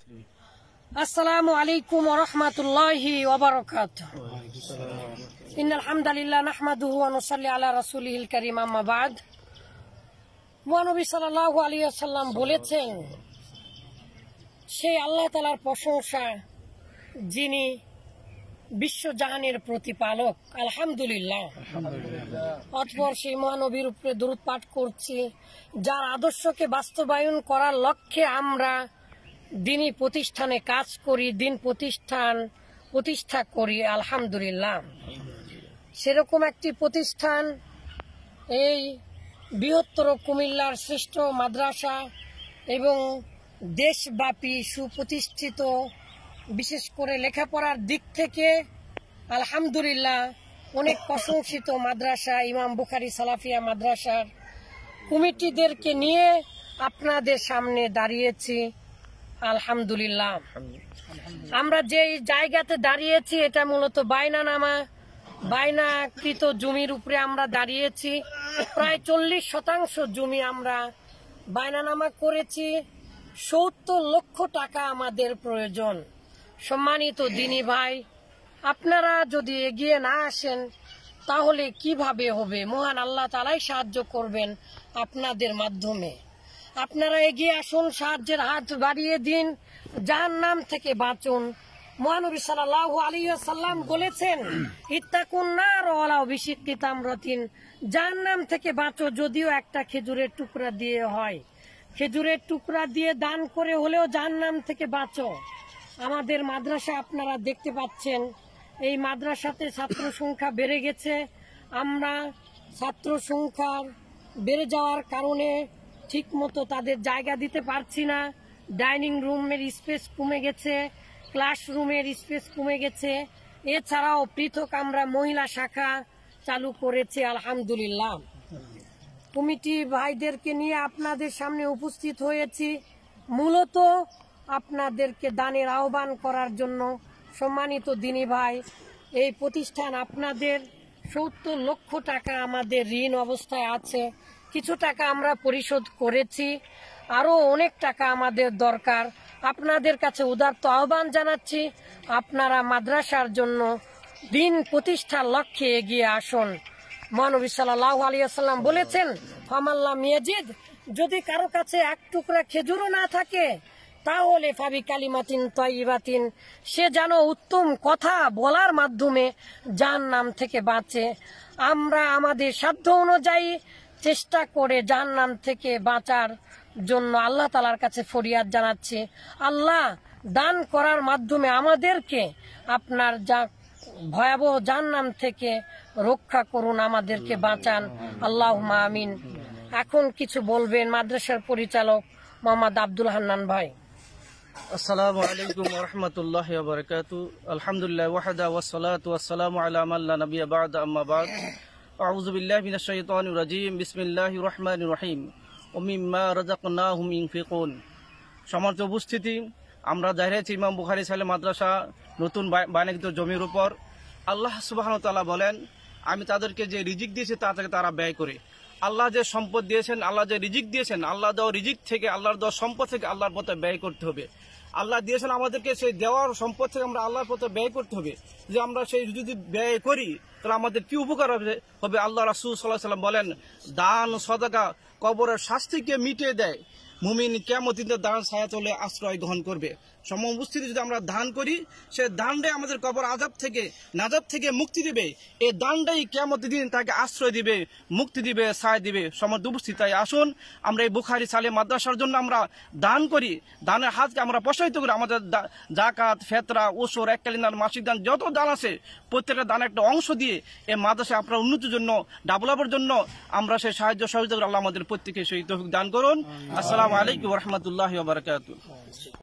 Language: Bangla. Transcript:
আসসালামু আলাইকুম ওয়া রাহমাতুল্লাহি ওয়া বারাকাতুহু। ইন্নাল হামদালিল্লাহ নাহমাদুহু ওয়া নুসাল্লি আলা রাসূলিহিল কারীম, আম্মা বা'দ। মহানবী সাল্লাল্লাহু আলাইহি ওয়াসাল্লাম বলেছেন, সেই আল্লাহ তাআলার প্রশংসা যিনি বিশ্বজাহানের প্রতিপালক, আলহামদুলিল্লাহ। অতঃপর সেই মহানবীর উপরে দরুদ পাঠ করছি, যার আদর্শকে বাস্তবায়ন করার লক্ষ্যে আমরা দিনী প্রতিষ্ঠানে কাজ করি, দিন প্রতিষ্ঠা করি, আলহামদুলিল্লাহ। সেরকম একটি প্রতিষ্ঠান এই বৃহত্তর কুমিল্লার শ্রেষ্ঠ মাদ্রাসা এবং দেশব্যাপী সুপ্রতিষ্ঠিত, বিশেষ করে লেখাপড়ার দিক থেকে আলহামদুলিল্লাহ অনেক প্রশংসিত মাদ্রাসা ইমাম বুখারী সালাফিয়া মাদ্রাসার কমিটিদেরকে নিয়ে আপনাদের সামনে দাঁড়িয়েছি, আলহামদুলিল্লাহ। আমরা যে জায়গাতে দাঁড়িয়েছি এটা মূলত বাইনাকৃত জমির উপরে আমরা দাঁড়িয়েছি। প্রায় 40% জমি আমরা বাইনানামা করেছি। 70 লক্ষ টাকা আমাদের প্রয়োজন। সম্মানিত দিনী ভাই, আপনারা যদি এগিয়ে না আসেন তাহলে কিভাবে হবে? মহান আল্লাহ তাআলাই সাহায্য করবেন আপনাদের মাধ্যমে। আপনারা এগিয়ে আসুন, সাহায্যের হাত বাড়িয়ে দিন, জাহান্নাম থেকে বাঁচুন। মহানবী সাল্লাল্লাহু আলাইহি ওয়াসাল্লাম বলেছেন, ইত্তাকুন নার ওয়ালাউ বিশিক্কি তামরাতিন, জাহান্নাম থেকে বাঁচো যদিও একটা খেজুরের টুকরা দিয়ে হয়। খেজুরের টুকরা দিয়ে দান করে হলেও জাহান্নাম থেকে বাঁচো। আমাদের মাদ্রাসা আপনারা দেখতে পাচ্ছেন, এই মাদ্রাসাতে ছাত্র সংখ্যা বেড়ে গেছে। আমরা ছাত্র সংখ্যা বেড়ে যাওয়ার কারণে ঠিক মতো তাদের জায়গা দিতে পারছি না। ডাইনিং রুমের স্পেস কমে গেছে, ক্লাসরুমের স্পেস কমে গেছে। এছাড়াও পৃথক আমরা মহিলা শাখা চালু করেছি, আলহামদুলিল্লাহ। কমিটি ভাইদেরকে নিয়ে আপনাদের সামনে উপস্থিত হয়েছি মূলত আপনাদেরকে দানের আহ্বান করার জন্য। সম্মানিত দিনী ভাই, এই প্রতিষ্ঠান আপনাদের 70 লক্ষ টাকা আমাদের ঋণ অবস্থায় আছে। কিছু টাকা আমরা পরিশোধ করেছি, আরো অনেক টাকা আমাদের দরকার। আপনাদের কাছে উদাত্ত আহ্বান জানাচ্ছি, আপনারা মাদ্রাসার জন্য দিন প্রতিষ্ঠার লক্ষ্যে এগিয়ে আসুন। মহানবী সাল্লাল্লাহু আলাইহি ওয়াসাল্লাম বলেছেন, ফামাল্লাম ইয়াজিদ, যদি কারো কাছে এক টুকরা খেজুরও না থাকে তাহলে ফাবি কালিমাতিন তাইয়িবাতিন, সে যেন উত্তম কথা বলার মাধ্যমে জাহান্নাম থেকে বাঁচে। আমরা আমাদের সাধ্য অনুযায়ী চেষ্টা করে জাহান্নাম থেকে বাঁচার জন্য আল্লাহ তাআলার কাছে ফরিয়াদ জানাচ্ছি। আল্লাহ, দান করার মাধ্যমে আমাদেরকে আপনার যা ভয়াবহ জাহান্নাম থেকে রক্ষা করুন, আমাদেরকে বাঁচান, আল্লাহুম্মা আমিন। এখন কিছু বলবেন মাদ্রাসার পরিচালক মোহাম্মদ আব্দুল হান্নান ভাই। আসসালামু আলাইকুম ওয়া রাহমাতুল্লাহি ওয়া বারাকাতুহু। আলহামদুলিল্লাহ ওয়াহদা ওয়াসসালাতু ওয়াসসালামু আলা মান লা নাবিয়্যা বা'দা, আম্মা বা'দ। আউযু বিল্লাহি মিনাশ শাইতানির রাজীম। বিসমিল্লাহির রহমানির রহিম। ওয়া মিম্মা রাযাকনাহুম ইউনফিকুন। সম্মানিত উপস্থিতি, আমরা দাঁড়িয়ে আছি ইমাম বুখারী সালে মাদ্রাসা নতুন বানাকৃত জমির উপর। আল্লাহ সুবহানাহু ওয়া তাআলা বলেন, আমি তাদেরকে যে রিজিক দিয়েছি তা থেকে তারা ব্যয় করে। আল্লাহ যে সম্পদ দিয়েছেন, আল্লাহ যে রিজিক দিয়েছেন, আল্লাহ দেওয়া রিজিক থেকে, আল্লাহর দেওয়া সম্পদ থেকে আল্লাহর পথে ব্যয় করতে হবে। আল্লাহ দিয়েছেন আমাদেরকে, সেই দেওয়ার সম্পদ থেকে আমরা আল্লাহর পথে ব্যয় করতে হবে। যে আমরা সেই যদি ব্যয় করি তাহলে আমাদের কি উপকার হবে? আল্লাহ রাসূল সাল্লাল্লাহু আলাইহি ওয়াসাল্লাম বলেন, দান সদকা কবরের শাস্তিকে মিটিয়ে দেয়। মুমিন কিয়ামতের দিন দান ছায়াতলে আশ্রয় গ্রহণ করবে। সমবস্থিতি যদি আমরা দান করি, সে দানটাই আমাদের কবর আযাব থেকে, নাজাত থেকে মুক্তি দিবে। এই দানটাই কিয়ামতের দিন তাকে আশ্রয় দিবে, মুক্তি দিবে, ছায়া দিবে। সমস্ত উপস্থিত, তাই আসুন আমরা এই বুখারী সালে মাদ্রাসার জন্য আমরা দান করি। দানের হাতকে আমরা প্রসারিত করি। আমাদের যাকাত, ফেতরা, ওসর, এককালীন দান, মাসিক দান, যত দান আছে প্রত্যেকটা দানের একটা অংশ দিয়ে এই মাদ্রাসা আপনার উন্নতির জন্য, ডেভেলপের জন্য আমরা সেই সাহায্য সহযোগিতা করে আল্লাহ আমাদের প্রত্যেকে সেই তৌফিক দান করুন। আসসালামু আলাইকুম ওয়া রাহমাতুল্লাহি ওয়া বারাকাতুহু।